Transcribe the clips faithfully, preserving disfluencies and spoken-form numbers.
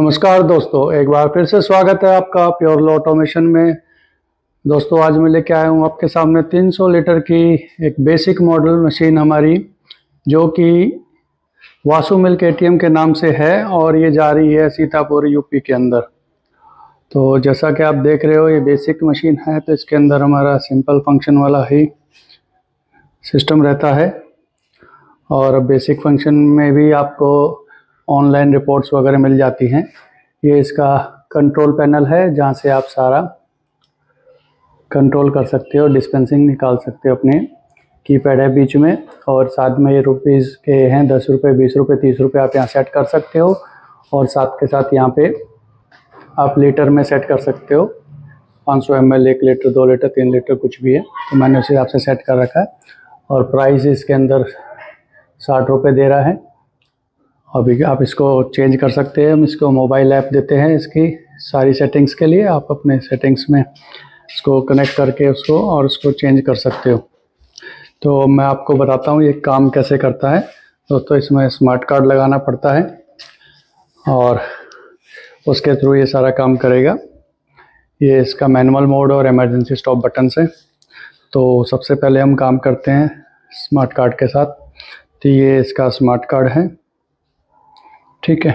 नमस्कार दोस्तों, एक बार फिर से स्वागत है आपका प्योरलो ऑटोमेशन में। दोस्तों आज मैं लेके आया हूँ आपके सामने तीन सौ लीटर की एक बेसिक मॉडल मशीन हमारी, जो कि वासु मिल्क एटीएम के नाम से है और ये जा रही है सीतापुर यूपी के अंदर। तो जैसा कि आप देख रहे हो ये बेसिक मशीन है, तो इसके अंदर हमारा सिंपल फंक्शन वाला ही सिस्टम रहता है और बेसिक फंक्शन में भी आपको ऑनलाइन रिपोर्ट्स वगैरह मिल जाती हैं। ये इसका कंट्रोल पैनल है जहाँ से आप सारा कंट्रोल कर सकते हो, डिस्पेंसिंग निकाल सकते हो। अपने कीपैड है बीच में और साथ में ये रुपीज़ के हैं, दस रुपये, बीस रुपये, तीस रुपये आप यहाँ सेट कर सकते हो। और साथ के साथ यहाँ पे आप लीटर में सेट कर सकते हो, पाँच सौ एम एल, एक लीटर, दो लीटर, तीन लीटर, कुछ भी है। तो मैंने उस हिसाब से सेट कर रखा है और प्राइस इसके अंदर साठ रुपये दे रहा है। अभी आप इसको चेंज कर सकते हैं, हम इसको मोबाइल ऐप देते हैं इसकी सारी सेटिंग्स के लिए। आप अपने सेटिंग्स में इसको कनेक्ट करके उसको और उसको चेंज कर सकते हो। तो मैं आपको बताता हूँ ये काम कैसे करता है। दोस्तों इसमें स्मार्ट कार्ड लगाना पड़ता है और उसके थ्रू ये सारा काम करेगा। ये इसका मैनुअल मोड और इमरजेंसी स्टॉप बटन से। तो सबसे पहले हम काम करते हैं स्मार्ट कार्ड के साथ। तो ये इसका स्मार्ट कार्ड है, ठीक है।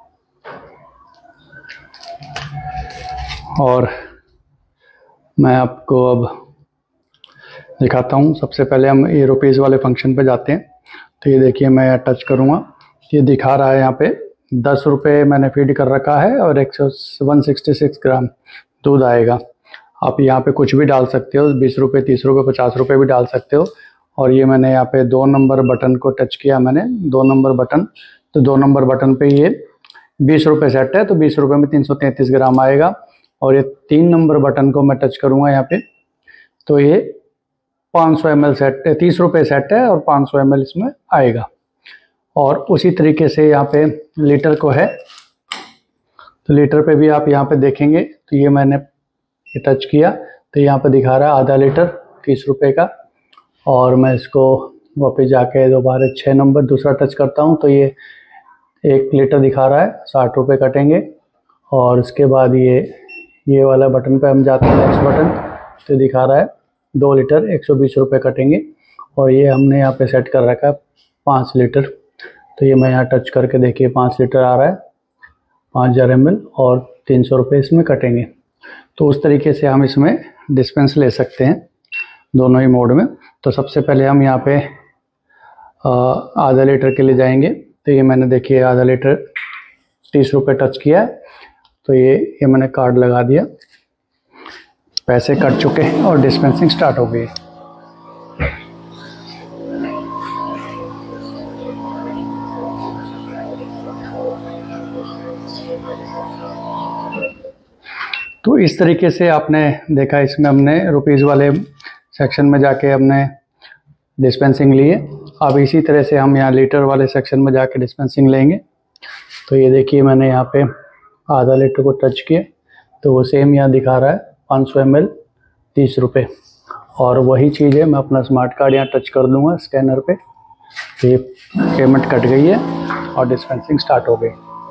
और मैं आपको अब दिखाता हूँ। सबसे पहले हम ये रुपीज़ वाले फंक्शन पे जाते हैं। तो ये देखिए मैं टच करूँगा, ये दिखा रहा है यहाँ पे दस रुपये मैंने फीड कर रखा है और एक सौ वन सिक्सटी सिक्स ग्राम दूध आएगा। आप यहाँ पे कुछ भी डाल सकते हो, बीस रुपये, तीस रुपये, पचास रुपये भी डाल सकते हो। और ये मैंने यहाँ पे दो नंबर बटन को टच किया, मैंने दो नंबर बटन, तो दो नंबर बटन पे ये बीस रुपये सेट है, तो बीस रुपये में तीन सौ तैंतीस ग्राम आएगा। और ये तीन नंबर बटन को मैं टच करूँगा यहाँ पे, तो ये पाँच सौ एम एल सेट, तीस रुपये सेट है और पाँच सौ एम एल इसमें आएगा। और उसी तरीके से यहाँ पे लीटर को है, तो लीटर पे भी आप यहाँ पे देखेंगे तो ये मैंने ये टच किया तो यहाँ पे दिखा रहा है आधा लीटर तीस रुपये का। और मैं इसको वापस जाके दोबारा छः नंबर दूसरा टच करता हूँ तो ये एक लीटर दिखा रहा है, साठ रुपये कटेंगे। और उसके बाद ये ये वाला बटन पे हम जाते हैं, नेक्स्ट बटन, तो दिखा रहा है दो लीटर एक सौ बीस रुपये कटेंगे। और ये हमने यहाँ पे सेट कर रखा है पाँच लीटर। तो ये मैं यहाँ टच करके देखिए पाँच लीटर आ रहा है, पाँच हज़ार एम एल, और तीन सौ रुपये इसमें कटेंगे। तो उस तरीके से हम इसमें डिस्पेंस ले सकते हैं दोनों ही मोड में। तो सबसे पहले हम यहाँ पे आधा लीटर के लिए जाएंगे। तो ये मैंने देखिए आधा लीटर तीस रुपये टच किया है, तो ये ये मैंने कार्ड लगा दिया, पैसे कट चुके हैं और डिस्पेंसिंग स्टार्ट हो गई। तो इस तरीके से आपने देखा, इसमें हमने रुपीज़ वाले सेक्शन में जाके हमने डिस्पेंसिंग लिए। अब इसी तरह से हम यहाँ लीटर वाले सेक्शन में जाके डिस्पेंसिंग लेंगे। तो ये देखिए मैंने यहाँ पे आधा लीटर को टच किया तो वो सेम यहाँ दिखा रहा है पाँच सौ एम एल तीस रुपये। और वही चीज़ है, मैं अपना स्मार्ट कार्ड यहाँ टच कर दूँगा स्कैनर पे, तो ये पेमेंट कट गई है और डिस्पेंसिंग स्टार्ट हो गई।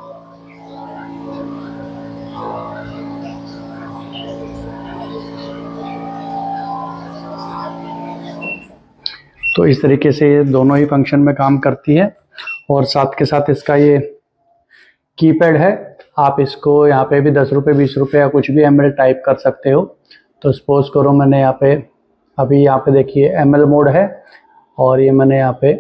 तो इस तरीके से ये दोनों ही फंक्शन में काम करती है। और साथ के साथ इसका ये कीपैड है, आप इसको यहाँ पे भी दस रुपये, बीस रुपये या कुछ भी एम एल टाइप कर सकते हो। तो सपोज करो मैंने यहाँ पे अभी यहाँ पे देखिए एम एल मोड है और ये मैंने यहाँ पे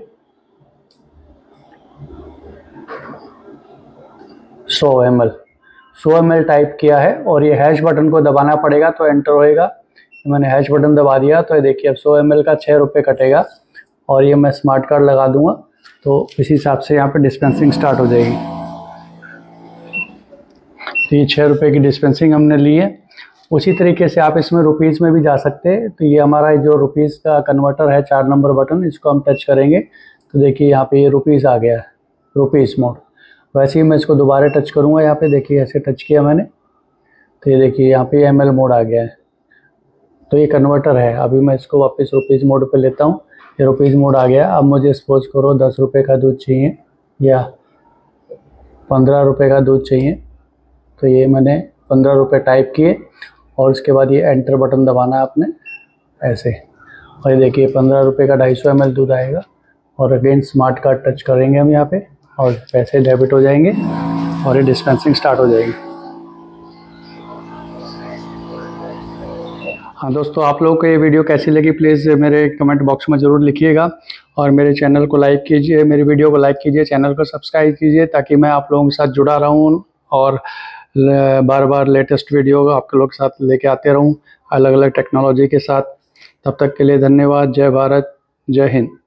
सौ एम एल सौ एम एल टाइप किया है और ये हैश बटन को दबाना पड़ेगा तो एंटर होएगा। मैंने हैश बटन दबा दिया तो ये देखिए अब सौ एम एल का छः रुपये कटेगा। और ये मैं स्मार्ट कार्ड लगा दूंगा तो इसी हिसाब से यहाँ पे डिस्पेंसिंग स्टार्ट हो जाएगी। तो ये छः रुपये की डिस्पेंसिंग हमने ली है। उसी तरीके से आप इसमें रुपीज़ में भी जा सकते हैं। तो ये हमारा जो रुपीज़ का कन्वर्टर है, चार नंबर बटन, इसको हम टच करेंगे तो देखिए यहाँ पे ये रुपीज़ आ गया है, रुपीज़ मोड। वैसे ही मैं इसको दोबारा टच करूँगा, यहाँ पे देखिए ऐसे टच किया मैंने तो ये देखिए यहाँ पे एम एल मोड आ गया है। तो ये कन्वर्टर है। अभी मैं इसको वापस रुपीज़ मोड पे लेता हूँ, ये रुपीज़ मोड आ गया। अब मुझे सपोज करो दस रुपये का दूध चाहिए या पंद्रह रुपये का दूध चाहिए, तो ये मैंने पंद्रह रुपये टाइप किए और उसके बाद ये एंटर बटन दबाना है आपने ऐसे, और ये देखिए पंद्रह रुपये का ढाई सौ एम एल दूध आएगा। और अगेन स्मार्ट कार्ड टच करेंगे हम यहाँ पे और पैसे डेबिट हो जाएंगे और ये डिस्पेंसिंग स्टार्ट हो जाएगी। हाँ दोस्तों, आप लोगों को ये वीडियो कैसी लगी प्लीज़ मेरे कमेंट बॉक्स में ज़रूर लिखिएगा और मेरे चैनल को लाइक कीजिए, मेरी वीडियो को लाइक कीजिए, चैनल को सब्सक्राइब कीजिए ताकि मैं आप लोगों के साथ जुड़ा रहूँ और बार बार लेटेस्ट वीडियो आपके लोग के साथ लेके आते रहूँ अलग अलग टेक्नोलॉजी के साथ। तब तक के लिए धन्यवाद। जय भारत, जय हिंद।